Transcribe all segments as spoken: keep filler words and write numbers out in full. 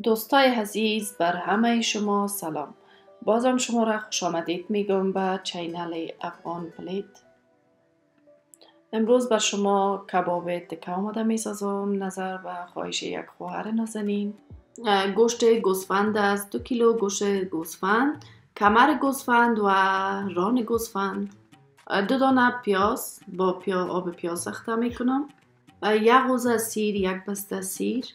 دوستای عزیز، بر همه شما سلام. بازم شما را خوش آمدید میگم به چینل افغان پلیت. امروز بر شما کباب تکه آماده میسازم نظر به خواهش یک خواهر نازنین. گوشت گوسفند است، دو کیلو گوشت گوسفند، کمر گوسفند و ران گوسفند، دو دانه پیاز با پیا آب پیاز ساخته میکنم، یک قوزه سیر، یک بسته سیر،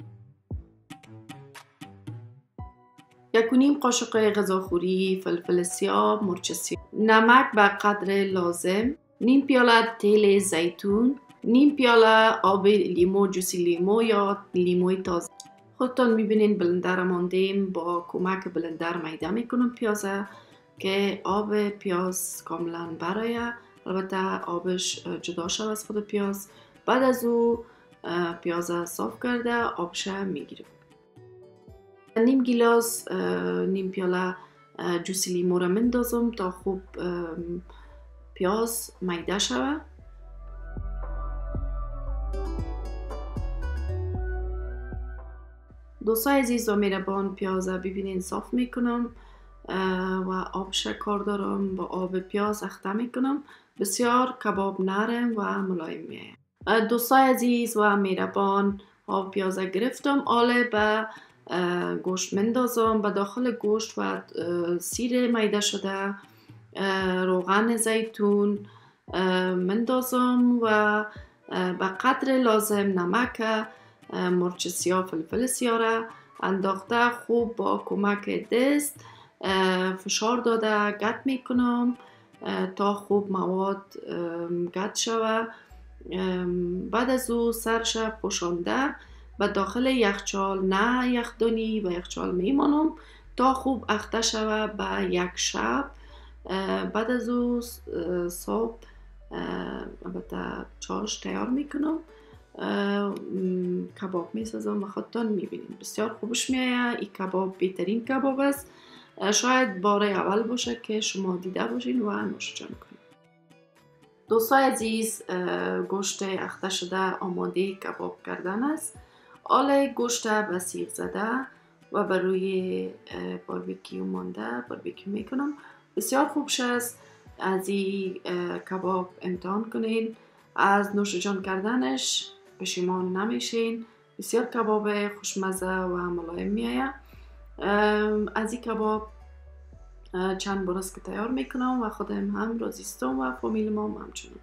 یک و نیم قاشق غذاخوری فلفل سیاه، مرچ سیاه، نمک به قدر لازم، نیم پیاله تیل زیتون، نیم پیاله آب لیمو، جوسی لیمو یا لیموی تازه. خودتان میبینین بلندر ماندیم، با کمک بلندر میده میکنم پیازه که آب پیاز کاملا برایه، البته آبش جدا شد از خود پیاز. بعد از او پیاز صاف کرده آبش میگیرم. نیم گیلاس نیم پیاله جوسی لیمو را مندازم تا خوب پیاز میده شود. دوستای عزیز و مهربان، پیاز ببینین صاف میکنم و آبش کار دارم، با آب پیاز اخته میکنم. بسیار کباب نرم و ملایم میاد. دوستای عزیز و مهربان، آب پیاز گرفتم، آله به گوشت مندازم. به داخل گوشت و سیر میده شده، روغن زیتون مندازم و به قدر لازم نمک، مرچ سیاه، فلفل سیاه را انداخته خوب با کمک دست فشار داده گت میکنم تا خوب مواد گت شود. بعد از او سرش پوشانده به داخل یخچال، نه یخدانی، و یخچال میمانم تا خوب اخته شود به یک شب. بعد از او صبح البته چارش تیار میکنم، کباب میسازم و خودتان میبینید بسیار خوبش میآید. این کباب بهترین کباب است، شاید بار اول باشه که شما دیده باشین و نوش جان کنید. دوستای عزیز، گوشت اخته شده آماده کباب کردن است. حالا گوشت به سیخ زده و بر روی باربیکیو مانده باربیکیو میکنم. بسیار خوب است، از این کباب امتحان کنین، از نوش جان کردنش پشیمان نمیشین. بسیار کباب خوشمزه و ملایم میآید. از این کباب چند برس که تیار میکنم و خودم هم راضیستم و فامیل ما هم همچنان.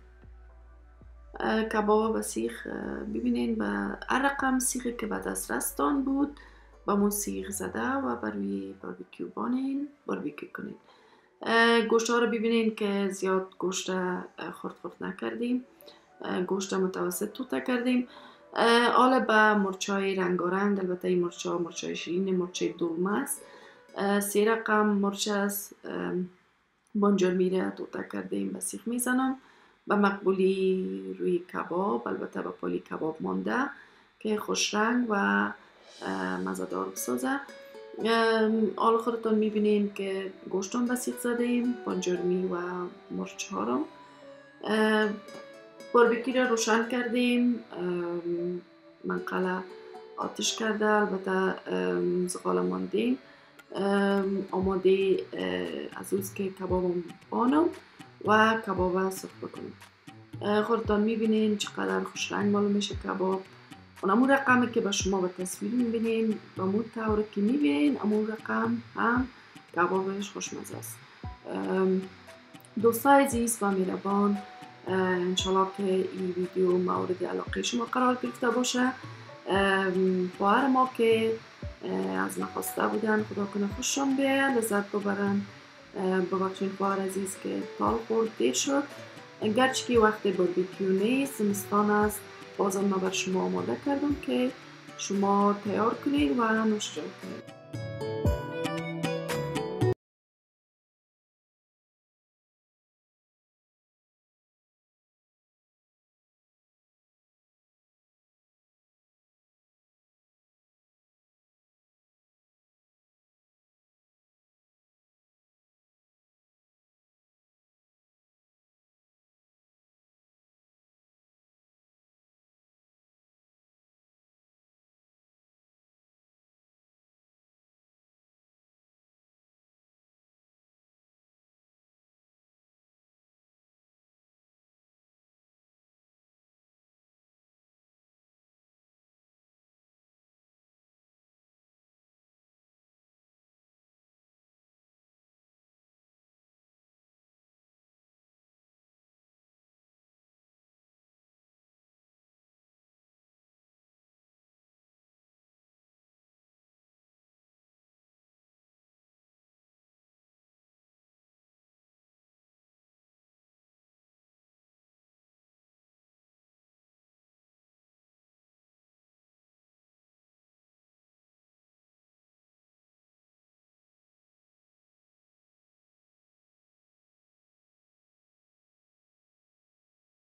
کباب به سیخ ببینین، به هر رقم سیخی که به دسترستان بود با مون سیخ زده و بر روی باربیکیو بانین باربیکیو کنین. گوشت ها رو ببینین که زیاد گوشت خرد خرد نکردیم، گوشت متوسط توته کردیم. حالا به مرچای رنگارنگ، البته این مرچا مرچای شیرین، مرچای دلمه است، سی رقم مرچ است، بانجان میره توته کردیم به سیخ میزنم. به مقبولی روی کباب، البته به پالی کباب مانده که خوش رنگ و مزه‌دار بسازه. حالا خودتان میبینین که گوشتان به سیخ زدیم، بانجارمی و مرچ ها رو. باربیکیو را روشن کردیم، منقل آتش کرده، البته زغال ماندیم. آماده از اوست که کباب بانم و کباب سرخ بکنم. خودتان میبینین چقدر خوش رنگ معلوم میشه کباب. اون امون رقمی که به شما به تصویر میبینین، به امون طور که میبینین امون رقم هم کبابش خوشمزه است. دوستای عزیز و مهربان، انشالله که این ویدیو مورد علاقه شما قرار گرفته باشه. خواهر ما که از نخواسته بودن، خدا کنه خوششون بیاید، لذت ببرن. ببخشید خواهر عزیز که تال خورد دیر شد، گرچه که وقت باربیکیو نیست، زمستان است، بازم ما بر شما آماده کردم که شما تیار کنید و نوش جان کنید.